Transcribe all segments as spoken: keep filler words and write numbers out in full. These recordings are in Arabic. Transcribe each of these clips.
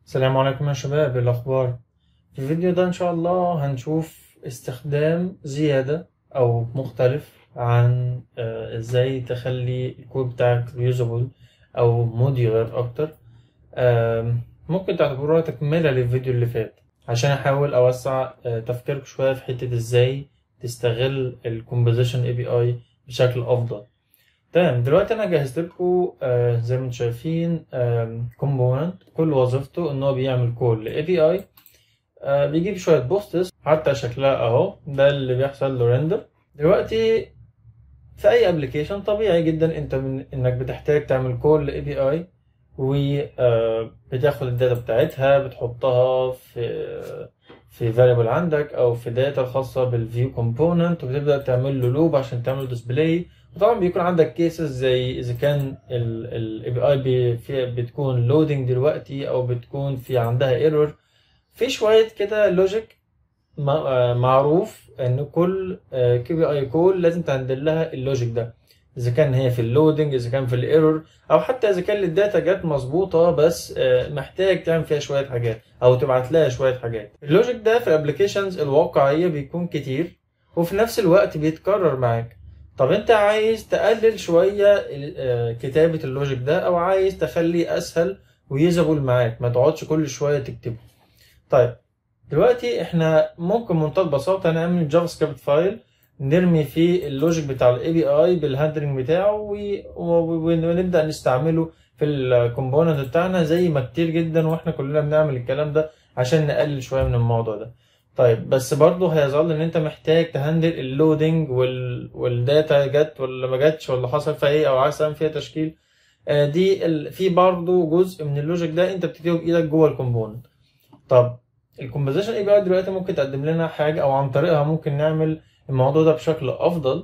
السلام عليكم يا شباب، إيه الأخبار؟ في الفيديو ده إن شاء الله هنشوف استخدام زيادة أو مختلف عن آه، إزاي تخلي الكود بتاعك reusable أو modular أكتر. آم، ممكن تعتبروها تكملة للفيديو اللي فات عشان أحاول أوسع آه، تفكيرك شوية في حتة إزاي تستغل ال Composition إيه بي آي بشكل أفضل. تمام، دلوقتي انا جهزت لكم آه زي ما انتم شايفين كومبوننت كل وظيفته ان هو بيعمل كول ل إيه بي آي. آه بيجيب شويه بوستس حتى شكلها اهو، ده اللي بيحصل له ريندر. دلوقتي في اي ابلكيشن طبيعي جدا انت من انك بتحتاج تعمل كول ل إيه بي آي وبتاخد الداتا بتاعتها بتحطها في في variable عندك او في داتا الخاصه بالفيو كومبوننت، وبتبدا تعمل له لوب عشان تعمل له ديسبلاي. وطبعا بيكون عندك كيسز زي اذا كان ال إيه بي آي بتكون لودنج دلوقتي او بتكون في عندها ايرور. في شويه كده لوجيك معروف ان كل كي بي اي كول لازم تهندل لها اللوجيك ده، اذا كان هي في اللودنج، اذا كان في الايرور، او حتى اذا كان الداتا جت مظبوطه بس محتاج تعمل فيها شويه حاجات او تبعت لها شويه حاجات. اللوجيك ده في الابلكيشنز الواقعيه بيكون كتير وفي نفس الوقت بيتكرر معاك. طب انت عايز تقلل شويه كتابه اللوجيك ده او عايز تخليه اسهل ويوزابل معاك، ما تقعدش كل شويه تكتبه. طيب دلوقتي احنا ممكن بمنتهى البساطه نعمل جافا سكريبت فايل نرمي فيه اللوجيك بتاع الاي بي اي بالهاندلنج بتاعه ونبدا نستعمله في الكومبوننت بتاعنا زي ما كتير جدا واحنا كلنا بنعمل الكلام ده عشان نقلل شويه من الموضوع ده. طيب بس برضه هيظل ان انت محتاج تهندل اللودنج وال... والداتا جت ولا ما جاتش ولا حصل فيها ايه او عايز تعمل فيها تشكيل. آه دي ال... في برضه جزء من اللوجيك ده انت بتكتبه بايدك جوه الكومبوننت. طب الكومبوزيشن اي بي اي دلوقتي ممكن تقدم لنا حاجه او عن طريقها ممكن نعمل الموضوع ده بشكل افضل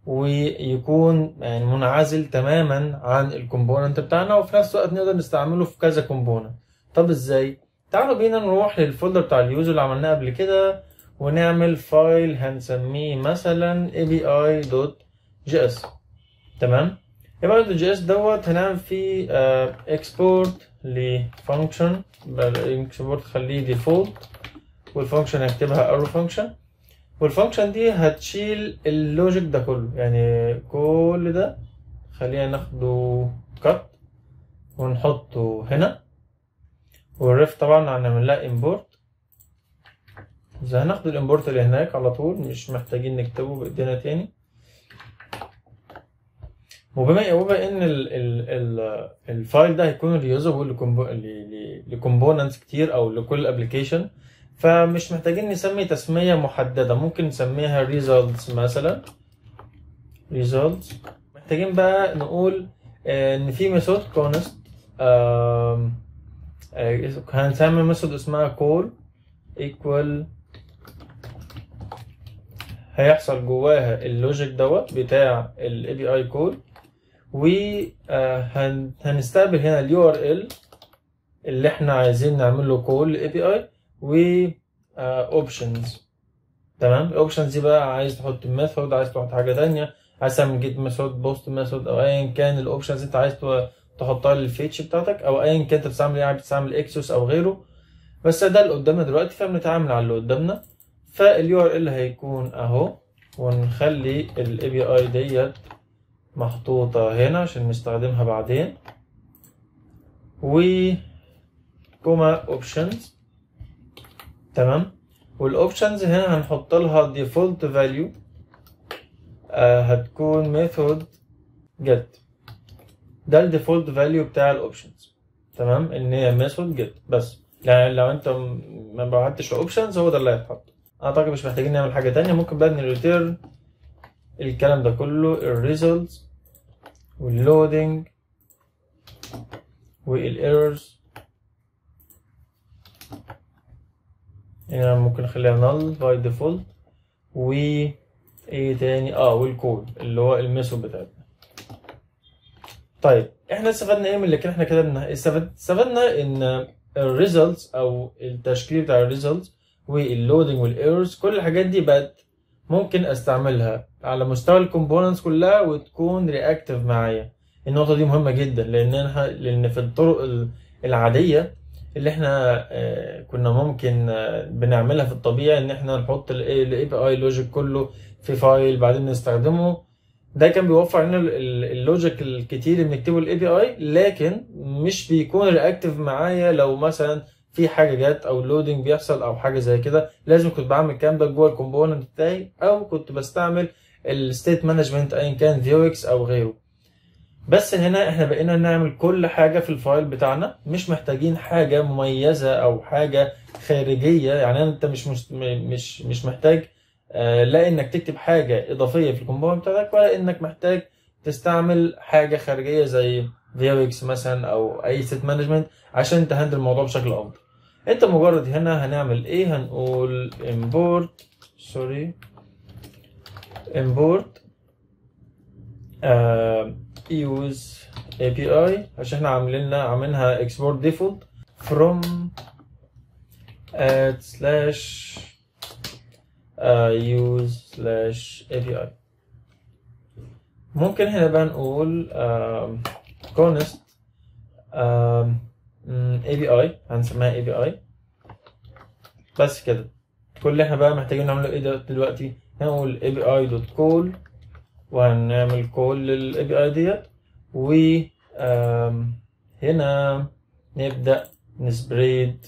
ويكون يعني منعزل تماما عن الكومبوننت بتاعنا وفي نفس الوقت نقدر نستعمله في كذا كومبوننت. طب ازاي؟ تعالوا بينا نروح للفولدر بتاع اليوزر اللي عملناه قبل كده ونعمل فايل هنسميه مثلا اي بي اي دوت جي اس. تمام، اي بي اي دوت جي اس دوت هنعمل فيه اكسبورت لفانكشن، اكسبورت خليه ديفولت والفانكشن هكتبها ارو فانكشن، والفانكشن دي هتشيل اللوجيك ده كله، يعني كل ده خلينا ناخده كات ونحطه هنا، والريف طبعا هنعمل لها امبورت. اذا هناخد الامبورت اللي هناك على طول مش محتاجين نكتبه بايدينا تاني. وبما وبما ان ال ال ال الفايل ده هيكون ريوزابل لكومبوننتس كتير او لكل ابلكيشن، فمش محتاجين نسمي تسميه محدده، ممكن نسميها results مثلا results. محتاجين بقى نقول ان في ميثود كونست هنسمي ميثود اسمها call equal، هيحصل جواها اللوجيك دوت بتاع ال إيه بي آي call، وهنستقبل هنا اليو ار ال اللي احنا عايزين نعمل له كول اي بي اي و اوبشنز. تمام، الاوبشنز دي بقى عايز تحط ميثود، عايز تحط حاجه ثانيه، عايز تعمل جيت ميثود، بوست ميثود، او ايا كان الاوبشنز انت عايز تحطها للفيتش بتاعتك، او ايا كان انت بتستعمل ايه، بتستعمل اكسوس او غيره. بس ده اللي قدامنا دلوقتي فبنتعامل على اللي قدامنا. فاليو ار ال هيكون اهو، ونخلي الاي بي اي ديت محطوطة هنا عشان نستخدمها بعدين، و كوما اوبشنز. تمام، والاوبشنز هنا هنحط لها default value آه هتكون ميثود get، ده الديفولت فاليو بتاع الاوبشنز. تمام، ان هي ميثود get بس، يعني لو انت ما بعتش الاوبشنز هو ده اللي هيتحط. اعتقد مش محتاجين نعمل حاجة تانية. ممكن بقى نريتيرن الكلام ده كله، الريزلتس واللودنج والايرورز، هنا ممكن نخليها null by default، و ايه تاني اه والكود اللي هو الميثود بتاعتنا. طيب احنا استفدنا ايه من اللي كان احنا كتبنا؟ استفدنا ان الريزلتس او التشكيل بتاع الريزلتس واللودنج والايرورز كل الحاجات دي بقت ممكن استعملها على مستوى الكومبوننتس كلها وتكون رياكتيف معايا. النقطة دي مهمة جدا لان لان في الطرق العادية اللي احنا آه، كنا ممكن آه، بنعملها في الطبيعي، ان احنا نحط الاي بي اي لوجيك كله في فايل بعدين نستخدمه. ده كان بيوفر لنا اللوجيك الكتير اللي بنكتبه الاي بي اي، لكن مش بيكون رياكتيف معايا لو مثلا في حاجه جت او لودنج بيحصل او حاجه زي كده. لازم كنت بعمل الكلام ده جوه الكومبوننت بتاعي، او كنت بستعمل الستيت مانجمنت ايا كان فيوكس او غيره. بس هنا احنا بقينا نعمل كل حاجه في الفايل بتاعنا، مش محتاجين حاجه مميزه او حاجه خارجيه. يعني انت مش مش مش, مش محتاج آه لا انك تكتب حاجه اضافيه في الكومبوننت بتاعك، ولا انك محتاج تستعمل حاجه خارجيه زي فيوكس مثلا او اي ستيت مانجمنت عشان تهندل الموضوع بشكل افضل. انت مجرد هنا هنعمل ايه؟ هنقول import سوري import آه use اي بي اي عشان احنا عاملين عاملينها export default from at slash uh, use slash اي بي اي. ممكن هنا بقى نقول uh, const uh, اي بي اي، هنسميها اي بي اي بس كده. كل اللي احنا بقى محتاجين نعمله ايه دلوقتي؟ هنقول اي بي اي دوت كول، وهنعمل كول للاي بي اي ديت، و هنا نبدأ نسبريد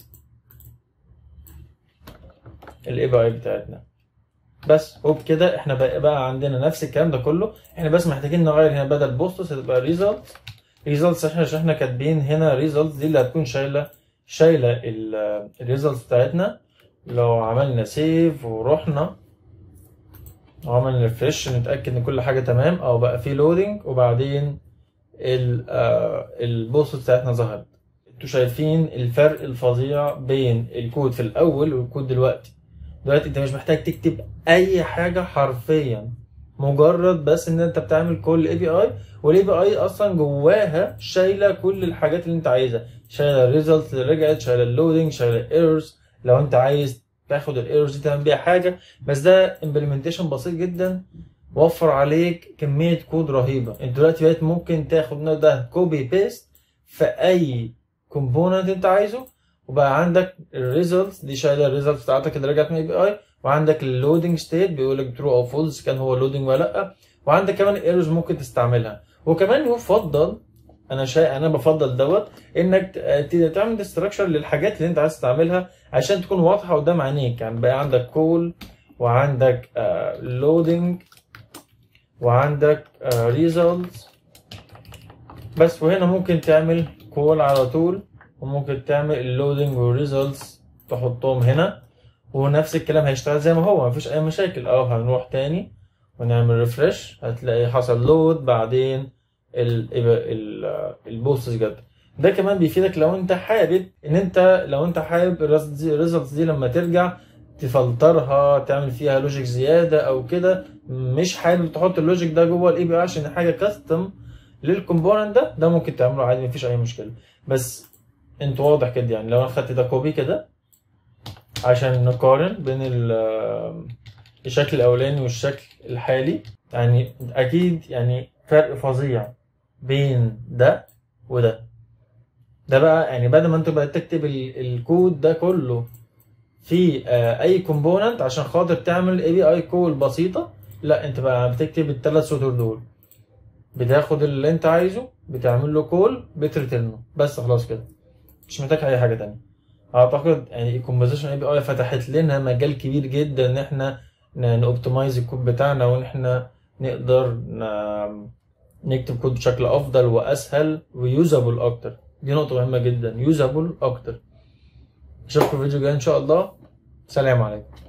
الاي بي اي بتاعتنا بس. وبكده احنا بقى, بقى عندنا نفس الكلام ده كله. احنا بس محتاجين نغير هنا بدل بوستس هتبقى ريزلت ريزلتس. احنا عشان احنا كاتبين هنا ريزلتس دي اللي هتكون شايله شايله الريزلتس بتاعتنا. لو عملنا سيف ورحنا وعملنا ريفرش نتاكد ان كل حاجه تمام، او بقى في لودنج وبعدين البوست بتاعتنا ظهرت. انتوا شايفين الفرق الفظيع بين الكود في الاول والكود دلوقتي. دلوقتي انت مش محتاج تكتب اي حاجه حرفيا، مجرد بس ان انت بتعمل كل اي بي اي، والاي بي اي اصلا جواها شايله كل الحاجات اللي انت عايزها، شايله الريزلت اللي رجعت، شايله اللودنج، شايله الايرورز لو انت عايز تاخد الايرورز دي تعمل بيها حاجه. بس ده امبلمنتيشن بسيط جدا وفر عليك كميه كود رهيبه. انت دلوقتي بقيت ممكن تاخد ده كوبي بيست في اي كومبوننت انت عايزه، وبقى عندك الريزلتس دي شايله الريزلتس بتاعتك اللي رجعت من اي بي اي، وعندك اللودنج ستيت بيقول لك ترو او فولس كان هو لودنج ولا لا، وعندك كمان الايرورز ممكن تستعملها. وكمان يفضل انا شايف انا بفضل دوت انك تعمل ديستراكشر للحاجات اللي انت عايز تعملها عشان تكون واضحه قدام عينيك. يعني بقى عندك كول وعندك لودنج وعندك ريزلتس بس. وهنا ممكن تعمل كول على طول، وممكن تعمل اللودنج والريزلتس تحطهم هنا، ونفس الكلام هيشتغل زي ما هو، مفيش اي مشاكل. اه هنروح تاني ونعمل ريفرش هتلاقي حصل لود، بعدين البوستس جت. ده كمان بيفيدك لو انت حابب ان انت لو انت حابب الريزلتس دي لما ترجع تفلترها تعمل فيها لوجيك زياده او كده، مش حابب تحط اللوجيك ده جوه الاي بي اي عشان حاجه كاستم للكومبوننت ده، ده ممكن تعمله عادي مفيش اي مشكله. بس انت واضح كده. يعني لو انا خدت ده كوبي كده عشان نقارن بين الشكل الاولاني والشكل الحالي، يعني اكيد يعني فرق فظيع بين ده وده. ده بقى يعني بدل ما انت بقى تكتب الكود ده كله في اي كومبوننت عشان خاطر تعمل اي بي اي كول بسيطه، لا انت بقى بتكتب الثلاث سطور دول، بتاخد اللي انت عايزه بتعمل له كول بترتنه بس، خلاص كده مش محتاج اي حاجه تانية. اعتقد يعني الكومبوزيشن اي بي اي فتحت لنا مجال كبير جدا ان احنا نوبتمايز الكود بتاعنا، وان احنا نقدر نكتب كود بشكل افضل واسهل ويوزابل اكتر. دي نقطه مهمه جدا، يوزابل اكتر. اشوفكم في الفيديو الجاي ان شاء الله. سلام عليكم.